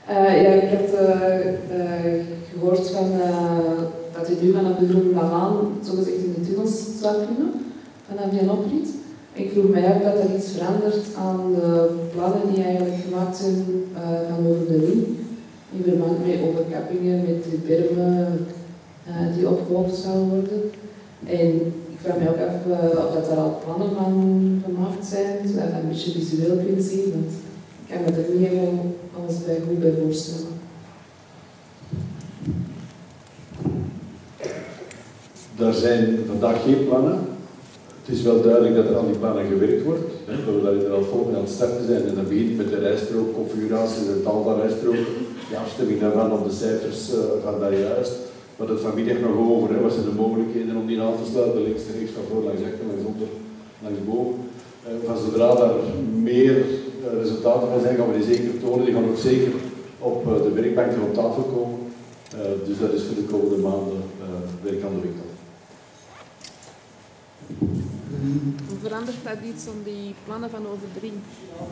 Ja, ik had gehoord van, dat je nu vanaf de Groene Laan zogezegd in de tunnels zou kunnen, vanaf Jan Oprit. Ik vroeg mij af dat er iets verandert aan de plannen die eigenlijk gemaakt zijn van over de Ring, in verband met overkappingen, met de bermen die opgehoogd zouden worden. En ik vraag mij ook af of dat er al plannen van gemaakt zijn, zodat we dat een beetje visueel kunnen zien, want ik kan me er niet helemaal alles bij goed bij voorstellen. Daar zijn vandaag geen plannen. Het is wel duidelijk dat er aan die plannen gewerkt wordt. Dat we daar inderdaad volop aan het starten zijn. En dat begint met de rijstrook, configuratie, het aantal van rijstrook, de afstemming daarvan op de cijfers van dat juist. We hadden het vanmiddag nog over, wat zijn de mogelijkheden om die aan te sluiten, links, rechts, van voor, langs achter, langs onder, langs boven. Van zodra daar meer resultaten van zijn, gaan we die zeker tonen. Die gaan ook zeker op de werkbanken op tafel komen. Dus dat is voor de komende maanden werk aan de winkel. Verandert dat iets om die plannen van over de Ring?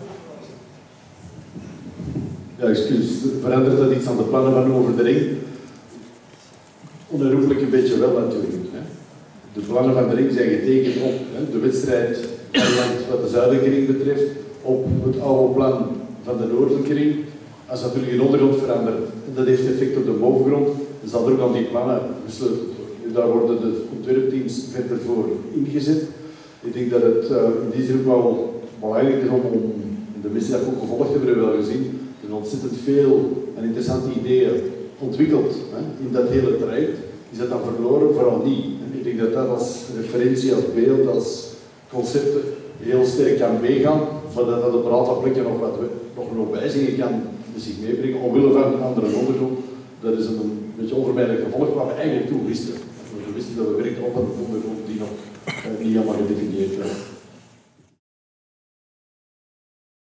Ja, excuus. Verandert dat iets aan de plannen van over de Ring? Onherroepelijk een beetje wel natuurlijk. Hè. De plannen van de Ring zijn getekend op de wedstrijd wat de Zuidelijke Ring betreft, op het oude plan van de Noordelijke Ring. Als natuurlijk een ondergrond verandert en dat heeft effect op de bovengrond, dan zal er ook aan die plannen gesleuteld worden. Daar worden de ontwerpteams verder voor ingezet. Ik denk dat het in die zin ook wel belangrijk is om de mensen die dat ook gevolgd hebben, wel gezien, er zijn ontzettend veel en interessante ideeën ontwikkeld in dat hele traject. Is dat dan verloren? Vooral niet. Ik denk dat dat als referentie, als beeld, als concept heel sterk kan meegaan, maar dat dat op een aantal plekken nog wijzigingen kan zich meebrengen, omwille van een andere ondergrond. Dat is een beetje onvermijdelijk gevolg waar we eigenlijk toe wisten. We wisten dat we werkten op een ondergrond die nog niet helemaal gedefinieerd werd.